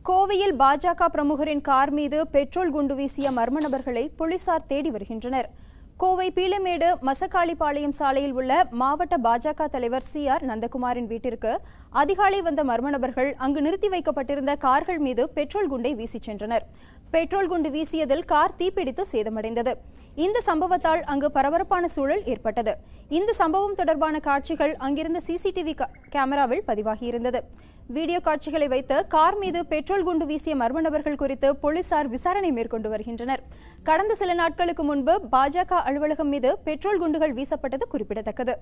கோவையில் பாஜக பிரமுகரின் கார் மீது பெட்ரோல் குண்டு வீசிய மர்ம நபர்களை போலீசார் தேடி வருகின்றனர். கோவை பீளமேடு மசக்காளிபாளையம் சாலையில் உள்ள மாவட்ட பாஜக தலைவர் CR நந்தகுமாரின் வீட்டிற்கு அதிகாலை வந்த மர்ம நபர்கள் அங்கு நிறுத்தி வைக்கப்பட்டிருந்த கார்கள் மீது பெட்ரோல் குண்டை வீசி சென்றனர். பெட்ரோல் குண்டு வீசியதில் கார் தீப்பிடித்து சேதமடைந்தது. இந்த சம்பவத்தால் அங்கு பரபரப்பான சூழல் ஏற்பட்டது. இந்த சம்பவம் தொடர்பான காட்சிகள் அங்கிருந்த CCTV கேமராவில் பதிவாகியிருந்தது. வீடியோ காட்சிகளை வைத்து கார் மீது பெட்ரோல் குண்டு வீசிய மர்ம நபர்கள் குறித்து போலீசார் விசாரணை மேற்கொண்டு வருகின்றனர். கடந்த சில நாட்களுக்கு முன்பு பாஜக அலுவலகம் மீது பெட்ரோல் குண்டுகள் வீசப்பட்டது குறிப்பிடத்தக்கது.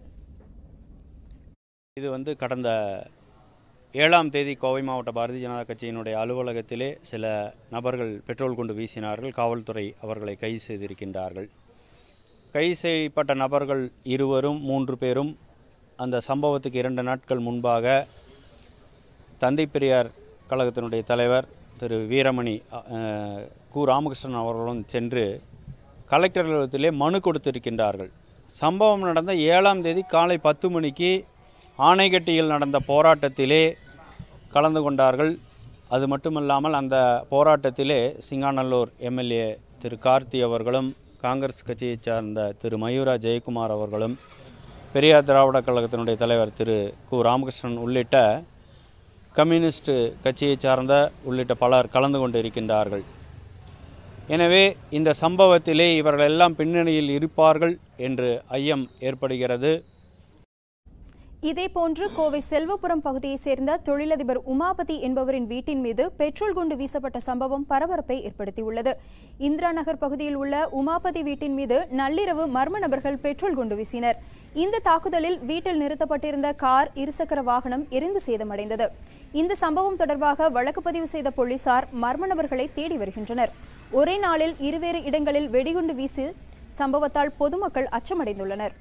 இது கடந்த 7ஆம் தேதி கோவை மாவட்ட பாரதிய ஜனதா கட்சியினுடைய அலுவலகத்திலே சில நபர்கள் பெட்ரோல் குண்டு வீசினார்கள். காவல்துறை அவர்களை கைது செய்திருக்கின்றார்கள். கைது செய்யப்பட்ட நபர்கள் 3 பேரும் அந்த சம்பவத்துக்கு 2 நாட்கள் முன்பாக தந்தை பெரியார் கழகத்தினுடைய தலைவர் திரு வீரமணி கு ராமகிருஷ்ணன் அவர்களும் சென்று கலெக்டர் அலுவலகத்திலே மனு கொடுத்திருக்கின்றார்கள். சம்பவம் நடந்த 7ஆம் தேதி காலை 10 மணிக்கு ஆணைக்கட்டியில் நடந்த போராட்டத்திலே கலந்து கொண்டார்கள். அது மட்டுமல்லாமல் அந்த போராட்டத்திலே சிங்காநல்லூர் MLA திரு கார்த்தி அவர்களும் காங்கிரஸ் கட்சியைச் சார்ந்த திரு மயூரா ஜெயக்குமார் அவர்களும் பெரியார் திராவிட கழகத்தினுடைய தலைவர் திரு கு ராமகிருஷ்ணன் உள்ளிட்ட கம்யூனிஸ்ட் கட்சியைச் சார்ந்த உள்ளிட்ட பலர் கலந்து கொண்டிருக்கின்றார்கள். எனவே இந்த சம்பவத்திலே இவர்கள் எல்லாம் பின்னணியில் இருப்பார்கள் என்று ஐயம் ஏற்படுகிறது. இதேபோன்று கோவை செல்வபுரம் பகுதியைச் சேர்ந்த தொழிலதிபர் உமாபதி என்பவரின் வீட்டின் மீது பெட்ரோல் குண்டு வீசப்பட்ட சம்பவம் பரபரப்பை ஏற்படுத்தியுள்ளது. இந்திரா நகர் பகுதியில் உள்ள உமாபதி வீட்டின் மீது நள்ளிரவு மர்ம நபர்கள் பெட்ரோல் குண்டு வீசினர். இந்த தாக்குதலில் வீட்டில் நிறுத்தப்பட்டிருந்த கார், இருசக்கர வாகனம் எரிந்து சேதமடைந்தது. இந்த சம்பவம் தொடர்பாக வழக்கு பதிவு செய்த போலீசார் மர்ம நபர்களை தேடி வருகின்றனர். ஒரே நாளில் 2 இடங்களில் வெடிகுண்டு வீசி சம்பவத்தால் பொதுமக்கள் அச்சமடைந்துள்ளனர்.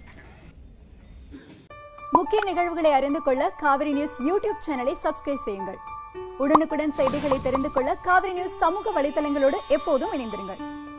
முக்கிய நிகழ்வுகளை அறிந்து கொள்ள காவிரி நியூஸ் யூடியூப் சேனலை சப்ஸ்கிரைப் செய்யுங்கள். உடனுக்குடன் செய்திகளை தெரிந்து கொள்ள காவிரி நியூஸ் சமூக வலைதளங்களோடு எப்போதும் இணைந்திருங்கள்.